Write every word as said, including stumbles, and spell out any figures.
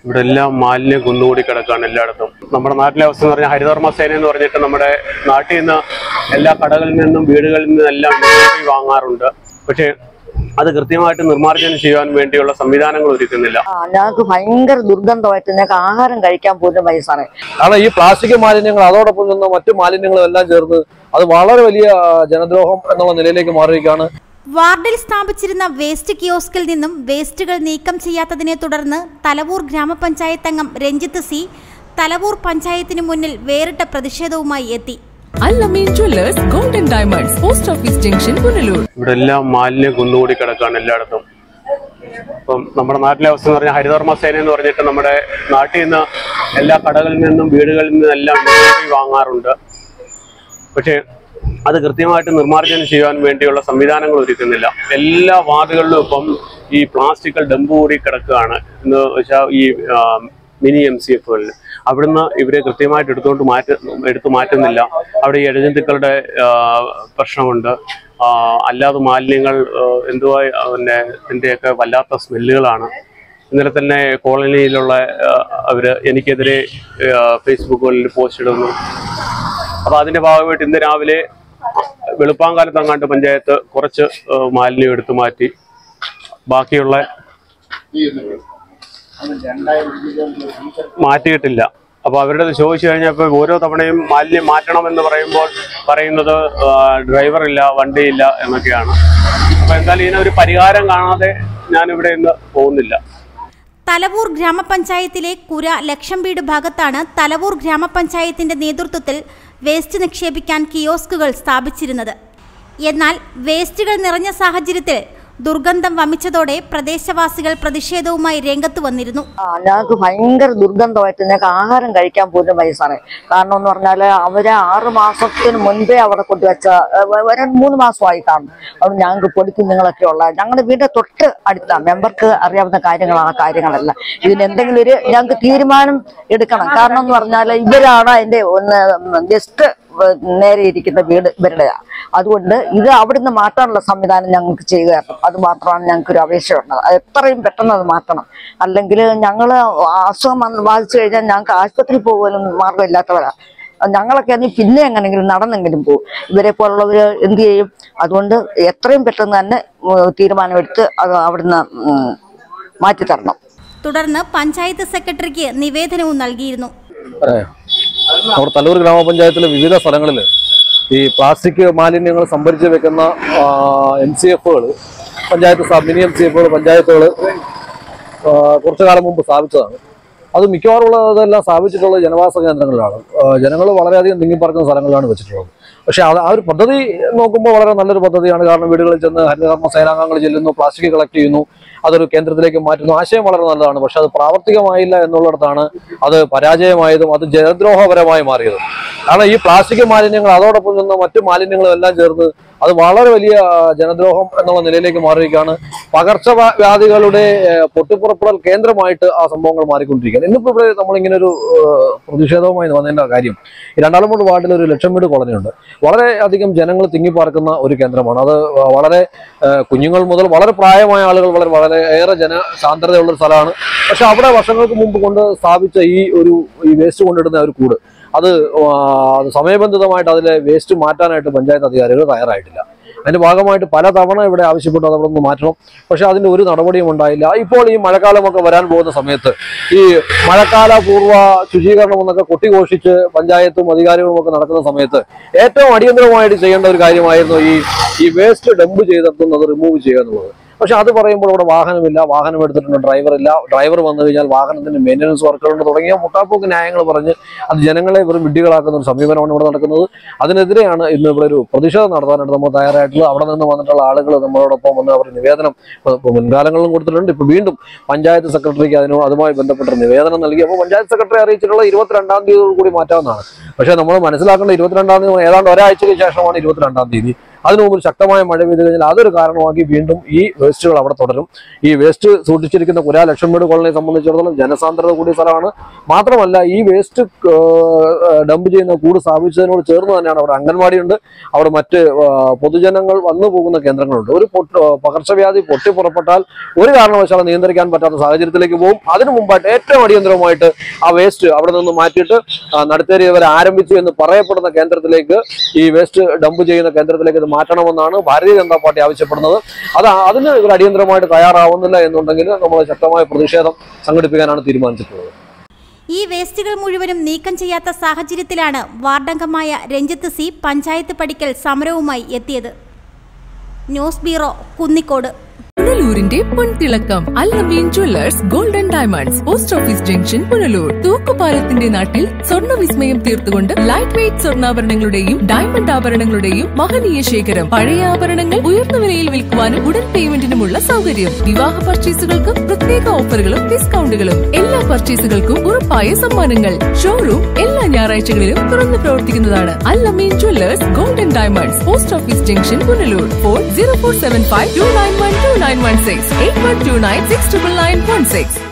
ഇവിടെ എല്ലാം മാലിന്യം കുന്നുകൂടി കിടക്കുകയാണ് എല്ലായിടത്തും. നമ്മുടെ നാട്ടിലെ അവസ്ഥ എന്ന് പറഞ്ഞാൽ ഹരിതകർമ്മ സേന എന്ന് പറഞ്ഞിട്ട് നമ്മുടെ നാട്ടിൽ നിന്ന് എല്ലാ കടകളിൽ നിന്നും വീടുകളിൽ നിന്നും എല്ലാം വാങ്ങാറുണ്ട്. പക്ഷേ അത് കൃത്യമായിട്ട് നിർമ്മാർജ്ജനം ചെയ്യാൻ വേണ്ടിയുള്ള സംവിധാനങ്ങൾ ഒരുക്കുന്നില്ല. ഞങ്ങൾക്ക് ഭയങ്കര ദുർഗന്ധമായിട്ട് ഞങ്ങൾക്ക് ആഹാരം കഴിക്കാൻ പോലും പൈസ. കാരണം ഈ പ്ലാസ്റ്റിക് മാലിന്യങ്ങൾ അതോടൊപ്പം നിന്ന് മറ്റു മാലിന്യങ്ങളും എല്ലാം ചേർന്ന് അത് വളരെ വലിയ ജനദ്രോഹം എന്നുള്ള നിലയിലേക്ക് മാറിയിരിക്കുകയാണ്. വാർഡിൽ സ്ഥാപിച്ചിരുന്ന വേസ്റ്റ് കിയോസ്കിൽ നിന്നും വേസ്റ്റുകൾ നീക്കം ചെയ്യാത്തതിനെ തുടർന്ന് തലവൂർ ഗ്രാമപഞ്ചായത്ത് അംഗം രഞ്ജിത്ത് സി തലവൂർ പഞ്ചായത്തിന് മുന്നിൽ വേറിട്ട പ്രതിഷേധവുമായി എത്തി. Al-Amin Jewellers Gold and Diamonds, Post Office Junction, Punalur. ഇവിടെ എല്ലാം മാലിന്യം കുന്നുകൂടി കിടക്കുകയാണ് എല്ലായിടത്തും. അപ്പം നമ്മുടെ നാട്ടിലെ അവസ്ഥ എന്ന് പറഞ്ഞാൽ ഹരിതകർമ്മ സേന എന്ന് പറഞ്ഞിട്ട് നമ്മുടെ നാട്ടിൽ നിന്ന് എല്ലാ കടകളിൽ നിന്നും വീടുകളിൽ നിന്നും എല്ലാം വാങ്ങാറുണ്ട്. പക്ഷേ അത് കൃത്യമായിട്ട് നിർമ്മാർജ്ജനം ചെയ്യാൻ വേണ്ടിയുള്ള സംവിധാനങ്ങൾ ഒരുക്കുന്നില്ല. എല്ലാ വാർഡുകളിലും ഇപ്പം ഈ പ്ലാസ്റ്റിക്കൽ ഡംപ് കൂടി കിടക്കുകയാണ് എന്ന് വെച്ചാൽ ഈ മിനി എം സി എഫുകളിൽ അവിടുന്ന് ഇവരെ കൃത്യമായിട്ട് എടുത്തുകൊണ്ട് മാറ്റ എടുത്തു മാറ്റുന്നില്ല. അവിടെ ഈ ഇഴജന്തുക്കളുടെ പ്രശ്നമുണ്ട്. അല്ലാതെ മാലിന്യങ്ങൾ എന്തുവാ പിന്നെ ഇതിൻ്റെയൊക്കെ വല്ലാത്ത സ്മെല്ലുകളാണ്. ഇന്നലെ തന്നെ കോളനിയിലുള്ള അവർ എനിക്കെതിരെ ഫേസ്ബുക്കുകളിൽ പോസ്റ്റ് ഇടുന്നു. അപ്പോൾ അതിൻ്റെ ഭാഗമായിട്ട് ഇന്ന് രാവിലെ വെളുപ്പാങ്കാലത്ത് അങ്ങാണ്ട് പഞ്ചായത്ത് കുറച്ച് മാലിന്യം എടുത്തു മാറ്റി. ബാക്കിയുള്ള മാറ്റിയിട്ടില്ല. അപ്പോൾ അവരുടെ ചോദിച്ചു കഴിഞ്ഞപ്പോൾ ഓരോ തവണയും മാലിന്യം മാറ്റണമെന്ന് പറയുമ്പോൾ പറയുന്നത് ഡ്രൈവറില്ല, വണ്ടിയില്ല എന്നൊക്കെയാണ്. അപ്പോൾ എന്തായാലും ഇതിനൊരു പരിഹാരം കാണാതെ ഞാനിവിടെ ഇന്ന് പോകുന്നില്ല. തലവൂർ ഗ്രാമപഞ്ചായത്തിലെ കുര ലക്ഷം വീട് ഭാഗത്താണ് തലവൂർ ഗ്രാമപഞ്ചായത്തിന്റെ നേതൃത്വത്തിൽ വേസ്റ്റ് നിക്ഷേപിക്കാൻ കിയോസ്കുകൾ സ്ഥാപിച്ചിരുന്നത്. എന്നാൽ വേസ്റ്റുകൾ നിറഞ്ഞ സാഹചര്യത്തിൽ ദുർഗന്ധം വമിച്ചതോടെ പ്രദേശവാസികൾ പ്രതിഷേധവുമായി രംഗത്ത് വന്നിരുന്നു. ഞങ്ങൾക്ക് ഭയങ്കര ദുർഗന്ധമായിട്ട് ഞങ്ങൾക്ക് ആഹാരം കഴിക്കാൻ പോലും പൈസ. കാരണം എന്ന് പറഞ്ഞാൽ അവര് ആറു മാസത്തിന് മുൻപേ അവിടെ കൊണ്ടുവച്ച മൂന്ന് മാസമായി കാണും. അവിടെ ഞങ്ങൾക്ക് പൊടിക്കുഞ്ഞുങ്ങളൊക്കെ ഉള്ള ഞങ്ങളുടെ വീടിന്റെ തൊട്ട് അടുത്ത മെമ്പർക്ക് അറിയാവുന്ന കാര്യങ്ങളാണ്. കാര്യങ്ങളല്ല ഇതിനെന്തെങ്കിലും ഒരു ഞങ്ങൾക്ക് തീരുമാനം എടുക്കണം. കാരണം എന്ന് പറഞ്ഞാൽ ഇവരാണ് അതിന്റെ ഒന്ന് ജസ്റ്റ് നേരെ ഇരിക്കുന്ന വീട് ഇവരുടെയാണ്. അതുകൊണ്ട് ഇത് അവിടുന്ന് മാറ്റാനുള്ള സംവിധാനം ഞങ്ങൾക്ക് ചെയ്യുക. അത് മാത്രമാണ് ഞങ്ങൾക്കൊരു അപേക്ഷയുള്ളത്. അത് എത്രയും പെട്ടെന്ന് അത് മാറ്റണം. അല്ലെങ്കിൽ ഞങ്ങൾ അസുഖം ബാധിച്ചു കഴിഞ്ഞാൽ ഞങ്ങൾക്ക് ആശുപത്രിയിൽ പോകാനും മാർഗമില്ലാത്തവരാണ്. ഞങ്ങളൊക്കെ ആണെങ്കിൽ പിന്നെ എങ്ങനെങ്കിലും നടന്നെങ്കിലും പോകും. ഇവരെ പോലുള്ളവർ എന്ത് ചെയ്യും? അതുകൊണ്ട് എത്രയും പെട്ടെന്ന് തന്നെ തീരുമാനമെടുത്ത് അത് അവിടുന്ന് മാറ്റിത്തരണം. തുടർന്ന് പഞ്ചായത്ത് സെക്രട്ടറിക്ക് നിവേദനവും നൽകിയിരുന്നു. നമ്മുടെ തലൂർ ഗ്രാമപഞ്ചായത്തിലെ വിവിധ സ്ഥലങ്ങളിൽ ഈ പ്ലാസ്റ്റിക് മാലിന്യങ്ങൾ സംഭരിച്ച് വെക്കുന്ന എം സി എഫുകൾ പഞ്ചായത്ത് മിനി എം സി എഫുകൾ പഞ്ചായത്തുകൾ കുറച്ചു കാലം മുമ്പ് സ്ഥാപിച്ചതാണ്. അത് മിക്കവാറുള്ളതെല്ലാം സ്ഥാപിച്ചിട്ടുള്ളത് ജനവാസ കേന്ദ്രങ്ങളിലാണ്. ജനങ്ങൾ വളരെയധികം തിങ്ങിപ്പറക്കുന്ന സ്ഥലങ്ങളിലാണ് വെച്ചിട്ടുള്ളത്. പക്ഷേ അത് ആ ഒരു പദ്ധതി നോക്കുമ്പോൾ വളരെ നല്ലൊരു പദ്ധതിയാണ്. കാരണം വീടുകളിൽ ചെന്ന് ഹരിതകർമ്മ സേനാംഗങ്ങൾ ചെല്ലുന്നു, പ്ലാസ്റ്റിക് കളക്ട് ചെയ്യുന്നു, അതൊരു കേന്ദ്രത്തിലേക്ക് മാറ്റുന്നു. ആശയം വളരെ നല്ലതാണ്. പക്ഷെ അത് പ്രാവർത്തികമായില്ല എന്നുള്ളിടത്താണ് അത് പരാജയമായതും അത് ജനദ്രോഹപരമായി മാറിയതും. കാരണം ഈ പ്ലാസ്റ്റിക് മാലിന്യങ്ങൾ അതോടൊപ്പം നിന്ന് മറ്റു മാലിന്യങ്ങളും എല്ലാം ചേർന്ന് അത് വളരെ വലിയ ജനദ്രോഹം എന്നുള്ള നിലയിലേക്ക് മാറിയിരിക്കുകയാണ്. പകർച്ചവ്യാധികളുടെ പൊട്ടിപ്പുറപ്പെടൽ കേന്ദ്രമായിട്ട് ആ സംഭവങ്ങൾ മാറിക്കൊണ്ടിരിക്കുകയാണ്. ഇന്നിപ്പോൾ ഇവിടെ നമ്മളിങ്ങനെ ഒരു പ്രതിഷേധവുമായി വന്നതിൻ്റെ കാര്യം ഈ രണ്ടാലമൂട് വാർഡിൽ ഒരു ലക്ഷം വീട് കോളനിയുണ്ട്. വളരെ അധികം ജനങ്ങൾ തിങ്ങിപ്പാർക്കുന്ന ഒരു കേന്ദ്രമാണ്. അത് വളരെ കുഞ്ഞുങ്ങൾ മുതൽ വളരെ പ്രായമായ ആളുകൾ വളരെ വളരെ ഏറെ ജനസാന്ദ്രതയുള്ളൊരു സ്ഥലമാണ്. പക്ഷെ അവിടെ വർഷങ്ങൾക്ക് മുമ്പ് കൊണ്ട് സ്ഥാപിച്ച ഈ ഒരു ഈ വേസ്റ്റ് കൊണ്ടിടുന്ന ഒരു കൂട് അത് സമയബന്ധിതമായിട്ട് അതിലെ വേസ്റ്റ് മാറ്റാനായിട്ട് പഞ്ചായത്ത് അധികാരികൾ തയ്യാറായിട്ടില്ല. അതിന്റെ ഭാഗമായിട്ട് പല തവണ ഇവിടെ ആവശ്യപ്പെട്ടു അതവിടെ നിന്ന് മാറ്റണം. പക്ഷെ അതിന്റെ ഒരു നടപടിയും ഉണ്ടായില്ല. ഇപ്പോൾ ഈ മഴക്കാലമൊക്കെ വരാൻ പോകുന്ന സമയത്ത് ഈ മഴക്കാല പൂർവ്വ ശുചീകരണം എന്നൊക്കെ കൊട്ടിഘോഷിച്ച് പഞ്ചായത്തും അധികാരികളും ഒക്കെ നടക്കുന്ന സമയത്ത് ഏറ്റവും അടിയന്തരമായിട്ട് ചെയ്യേണ്ട ഒരു കാര്യമായിരുന്നു ഈ ഈ വേസ്റ്റ് ഡംപ് ചെയ്തെത്തുന്നത് റിമൂവ് ചെയ്യുക എന്നുള്ളത്. പക്ഷെ അത് പറയുമ്പോൾ ഇവിടെ വാഹനമില്ല, വാഹനം എടുത്തിട്ടുണ്ട് ഡ്രൈവറില്ല, ഡ്രൈവർ വന്നു കഴിഞ്ഞാൽ വാഹനത്തിന്റെ മെയിൻ്റനൻസ് വർക്കുകളുണ്ട് തുടങ്ങിയ മുട്ടാപ്പോക്ക് ന്യായങ്ങൾ പറഞ്ഞ് അത് ജനങ്ങളെ വെറും വിഡ്ഢികളാക്കുന്ന ഒരു സമീപനമാണ് ഇവിടെ നടക്കുന്നത്. അതിനെതിരെയാണ് ഇന്ന് ഇവിടെ ഒരു പ്രതിഷേധം നടത്താനായിട്ട് നമ്മൾ തയ്യാറായിട്ടുള്ളത്. അവിടെ നിന്ന് വന്നിട്ടുള്ള ആളുകൾ നമ്മളോടൊപ്പം വന്ന് അവർ നിവേദനം മുൻകാലങ്ങളിലും കൊടുത്തിട്ടുണ്ട്. ഇപ്പോൾ വീണ്ടും പഞ്ചായത്ത് സെക്രട്ടറിക്ക് അതിനോ അതുമായി ബന്ധപ്പെട്ട നിവേദനം നൽകി. അപ്പോൾ പഞ്ചായത്ത് സെക്രട്ടറി അറിയിച്ചിട്ടുള്ള ഇരുപത്തിരണ്ടാം തീയതി കൂടി മാറ്റാവുന്നതാണ്. പക്ഷേ നമ്മൾ മനസ്സിലാക്കേണ്ട ഇരുപത്തിരണ്ടാം തീയതി ഏതാണ്ട് ഒരാഴ്ചയ്ക്ക് ശേഷമാണ് ഇരുപത്തിരണ്ടാം തീയതി. അതിനു മുമ്പ് ശക്തമായ മഴ പെയ്തു കഴിഞ്ഞാൽ അതൊരു കാരണമാക്കി വീണ്ടും ഈ വേസ്റ്റുകൾ അവിടെ തുടരും. ഈ വേസ്റ്റ് സൂക്ഷിച്ചിരിക്കുന്ന കുരാ ലക്ഷംവീട് കോളനിയെ സംബന്ധിച്ചിടത്തോളം ജനസാന്ദ്രത കൂടിയ സ്ഥലമാണ്. മാത്രമല്ല ഈ വേസ്റ്റ് ഡംപ് ചെയ്യുന്ന കൂട് സ്ഥാപിച്ചതിനോട് ചേർന്ന് തന്നെയാണ് അവിടെ അംഗൻവാടിയുണ്ട്, അവിടെ മറ്റ് പൊതുജനങ്ങൾ വന്നു പോകുന്ന കേന്ദ്രങ്ങളുണ്ട്. ഒരു പകർച്ചവ്യാധി പൊട്ടി പുറപ്പെട്ടാൽ ഒരു കാരണവശാലും നിയന്ത്രിക്കാൻ പറ്റാത്ത സാഹചര്യത്തിലേക്ക് പോകും. അതിനു മുമ്പായിട്ട് ഏറ്റവും അടിയന്തരമായിട്ട് ആ വേസ്റ്റ് അവിടെ നിന്ന് മാറ്റിയിട്ട് നടുത്തേരി വരെ ആരംഭിച്ചു എന്ന് പറയപ്പെടുന്ന കേന്ദ്രത്തിലേക്ക്, ഈ വേസ്റ്റ് ഡംപ് ചെയ്യുന്ന കേന്ദ്രത്തിലേക്ക് ഇത് മാറ്റണമെന്നാണ് ഭാരതീയ ജനതാ പാർട്ടി ആവശ്യപ്പെടുന്നത്. അത് അതിന് ഇവർ അടിയന്തരമായിട്ട് തയ്യാറാവുന്നില്ല എന്നുണ്ടെങ്കിൽ നമ്മൾ ശക്തമായ പ്രതിഷേധം സംഘടിപ്പിക്കാനാണ് തീരുമാനിച്ചിട്ടുള്ളത്. ഈ വേസ്റ്റുകൾ മുഴുവനും നീക്കം ചെയ്യാത്ത സാഹചര്യത്തിലാണ് വാർഡംഗമായ രഞ്ജിത്ത് സി പഞ്ചായത്ത് പടിക്കൽ സമരവുമായി എത്തിയത്. News bureau, Kunnikode. പുനലൂരിന്റെ പൊൻതിളക്കം Al Naveen jewellers golden diamonds, post office junction, Punalur. തൂക്കുപാലത്തിന്റെ നാട്ടിൽ സ്വർണ്ണ വിസ്മയം തീർത്തുകൊണ്ട് ലൈറ്റ് വെയ്റ്റ് സ്വർണ്ണാഭരണങ്ങളുടെയും ഡയമണ്ട് ആഭരണങ്ങളുടെയും മഹനീയ ശേഖരം. പഴയ ആഭരണങ്ങൾ ഉയർന്ന വിലയിൽ വിൽക്കുവാനും ഉടൻ പേയ്മെന്റിനുമുള്ള സൗകര്യം. വിവാഹ പർച്ചേസുകൾക്ക് പ്രത്യേക ഓഫറുകളും ഡിസ്കൗണ്ടുകളും. എല്ലാ പർച്ചേസുകൾക്കും ഉറപ്പായ സമ്മാനങ്ങൾ. ഷോറൂം എല്ലാ ഞായറാഴ്ചകളിലും തുറന്നു പ്രവർത്തിക്കുന്നതാണ്. Al Naveen jewellers golden diamonds, post office junction, Punalur. Phone zero four seven five two nine one two nine one six eight one two nine six nine nine one six.